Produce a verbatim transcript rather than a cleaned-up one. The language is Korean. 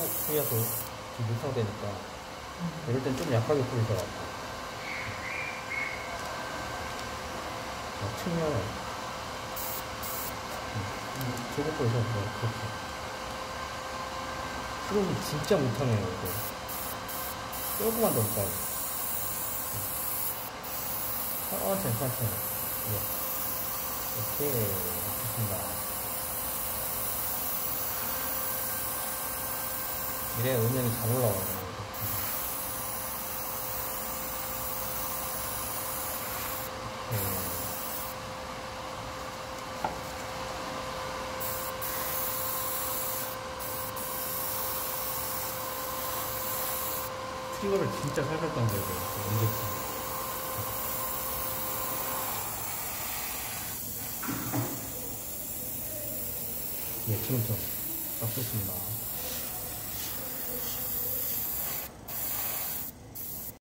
풀려서 지금 무상되니까 이럴 땐 좀 약하게 풀리더라고. 자, 측면 저거 거에서 그렇게 프로는 진짜 못하네요. 이거 조금만 더 올까요? 어, 괜찮죠. 예. 오케이, 좋습니다. 이래 음영이 잘 올라와요. 트리거를 진짜 살살 당겨야 돼요. 언제쯤. 네, 지금 좀 딱 좋습니다.